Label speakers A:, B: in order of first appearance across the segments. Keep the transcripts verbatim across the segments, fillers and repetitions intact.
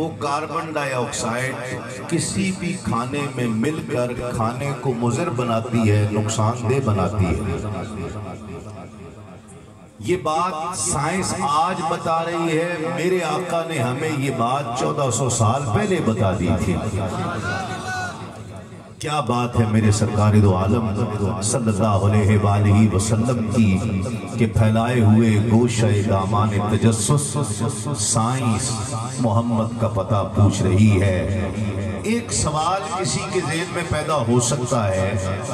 A: وہ کاربن ڈائی آکسائڈ کسی بھی کھانے میں مل کر کھانے کو مضر بناتی ہے، نقصان دہ بناتی ہے۔ یہ بات سائنس آج بتا رہی ہے، میرے آقا نے ہمیں یہ بات چودہ سو سال پہلے بتا دی تھی۔ کیا بات ہے میرے سرکار دو عالم صلی اللہ علیہ وآلہ وسلم کی کہ پھیلائے ہوئے گوشہ دامان تجسس سائنس محمد کا پتہ پوچھ رہی ہے۔ ایک سوال کسی کے ذہن میں پیدا ہو سکتا ہے،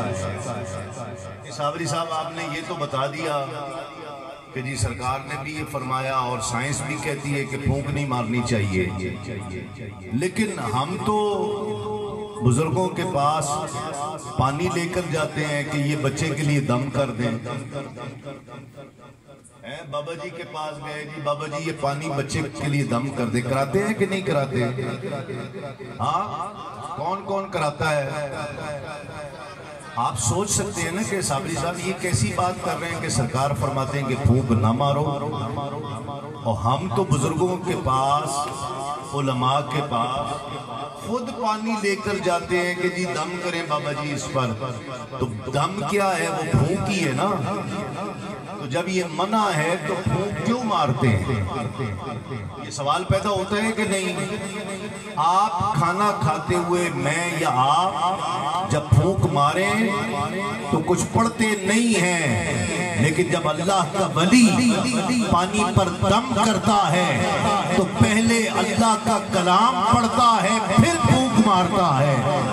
A: صابری صاحب آپ نے یہ تو بتا دیا کہ جی سرکار نے بھی یہ فرمایا اور سائنس بھی کہتی ہے کہ پھونک نہیں مارنی چاہیے، لیکن ہم تو بزرگوں کے پاس پانی لے کر جاتے ہیں کہ یہ بچے کے لیے دم کر دیں۔ بابا جی کے پاس گئے، جی بابا جی یہ پانی بچے کے لیے دم کر دے، کراتے ہیں کہ نہیں کراتے؟ ہاں، کون کون کراتا ہے؟ آپ سوچ سکتے ہیں نا کہ صابری صاحب یہ کیسی بات کر رہے ہیں کہ سرکار فرماتے ہیں کہ پھونک نہ مارو، اور ہم تو بزرگوں کے پاس علماء کے پاس خود پانی لے کر جاتے ہیں کہ جی دم کریں بابا جی اس پر۔ تو دم کیا ہے؟ وہ پھونک ہی ہے نا۔ تو جب یہ منع ہے تو پھونک کیوں مارتے ہیں؟ یہ سوال پیدا ہوتا ہے کہ نہیں؟ آپ کھانا کھاتے ہوئے میں یا آپ جب پھونک ماریں تو کچھ پڑھتے نہیں ہیں، لیکن جب اللہ کا ولی پانی پر دم کرتا ہے تو پہلے اللہ کا کلام پڑھتا ہے پھر پھونک مارتا ہے،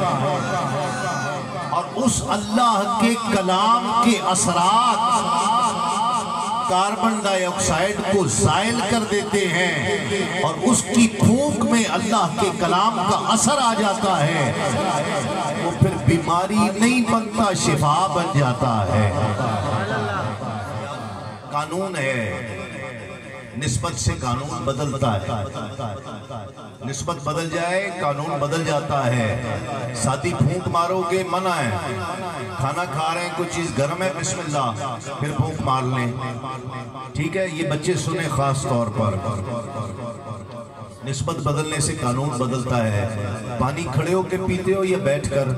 A: اور اس اللہ کے کلام کے اثرات کاربن ڈائی آکسائڈ کو زائل کر دیتے ہیں، اور اس کی پھونک میں اللہ کے کلام کا اثر آ جاتا ہے، وہ پھر بیماری نہیں بنتا، شفا بن جاتا ہے۔ قانون ہے، نسبت سے قانون بدلتا ہے، نسبت بدل جائے قانون بدل جاتا ہے۔ ساتھی پھونک مارو گے منع ہے، کھانا کھا رہے ہیں کوئی چیز گرم ہے بسم اللہ پھر پھونک مار لیں، ٹھیک ہے؟ یہ بچے سنیں خاص طور پر، نسبت بدلنے سے قانون بدلتا ہے۔ پانی کھڑے ہو کے پیتے ہو یا بیٹھ کر؟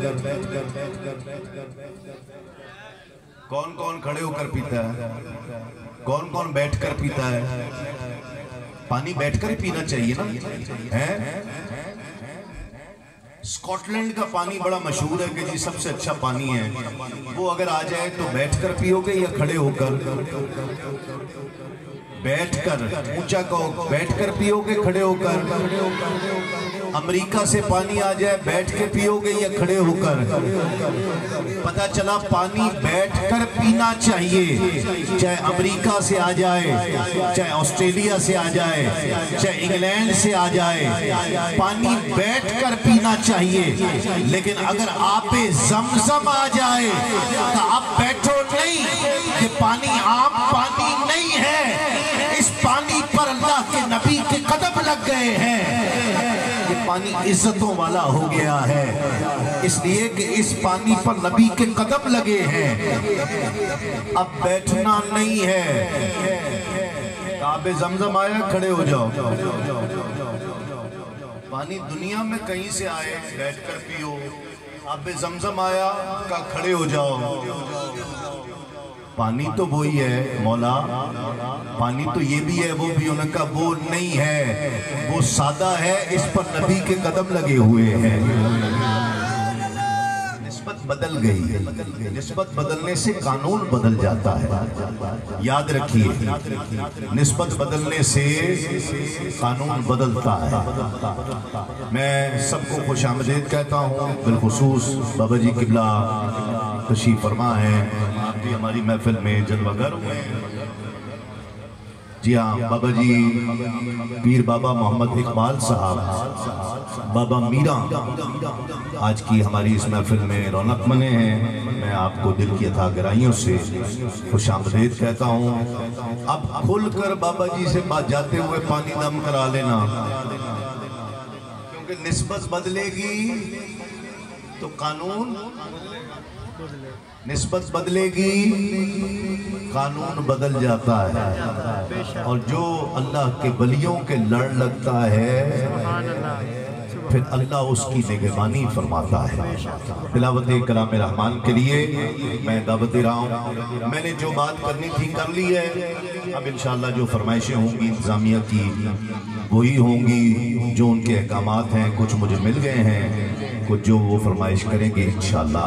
A: کون کون کھڑے ہو کر پیتا ہے؟ کون کون بیٹھ کر پیتا ہے؟ پانی بیٹھ کر ہی پینا چاہیے نا۔ اسکاٹ لینڈ کا پانی بڑا مشہور ہے کہ جی سب سے اچھا پانی ہے، وہ اگر آ جائے تو بیٹھ کر پیو گے یا کھڑے ہو کر؟ بیٹھ کر، اونچا کہو، بیٹھ کر پیو گے کھڑے ہو کر؟ امریکہ سے پانی آ جائے بیٹھ کے پیو گے یا کھڑے ہو کر؟ پتہ چلا پانی بیٹھ کر پینا چاہیے، چاہے امریکہ سے آ جائے، چاہے آسٹریلیا سے آ جائے، چاہے انگلینڈ سے آ جائے، پانی بیٹھ کر پینا چاہیے۔ لیکن اگر آب زمزم آ جائے تو آپ بیٹھو نہیں، یہ پانی عام پانی نہیں ہے، اس پانی پر اللہ کے نبی کے قدم لگ گئے ہیں، یہ پانی عزتوں والا ہو گیا ہے، اس لیے کہ اس پانی پر نبی کے قدم لگے ہیں۔ اب بیٹھنا نہیں ہے، آب زمزم آیا کھڑے ہو جاؤ، پانی دنیا میں کہیں سے آئے بیٹھ کر پیو، آب زمزم آیا کا کھڑے ہو جاؤ۔ پانی تو وہی ہے مولا، پانی تو یہ بھی ہے وہ بھی، ان کا وہ نہیں ہے، وہ سادہ ہے، اس پر نبی کے قدم لگے ہوئے ہیں۔ نسبت بدل گئی، نسبت بدلنے سے قانون بدل جاتا ہے، یاد رکھیے، نسبت بدلنے سے قانون بدلتا ہے۔ میں سب کو خوش آمدید کہتا ہوں، بالخصوص بابا جی قبلہ تشریف فرما ہے، آپ بھی ہماری محفل میں جلوہ گر ہوئے ہیں۔ جی ہاں، بابا جی پیر بابا محمد اقبال صاحب، بابا میرا آج کی ہماری اس محفل میں رونق بنے ہیں۔ میں آپ کو دل کی عطا گرائیوں سے خوش آمدید کہتا ہوں۔ اب کھل کر بابا جی سے بات جاتے ہوئے پانی دم کرا لینا، کیونکہ نسبت بدلے گی تو قانون نسبت بدلے گی قانون بدل جاتا ہے، اور جو اللہ کے ولیوں کے لڑ لگتا ہے پھر اللہ اس کی نگہبانی فرماتا ہے۔ تلاوت کلام رحمان کے لیے میں دعوت دے رہا ہوں۔ میں نے جو بات کرنی تھی کر لی ہے، اب انشاءاللہ جو فرمائشیں ہوں گی انتظامیہ کی وہی ہوں گی، جو ان کے احکامات ہیں کچھ مجھے مل گئے ہیں، کچھ جو وہ فرمائش کریں گے انشاءاللہ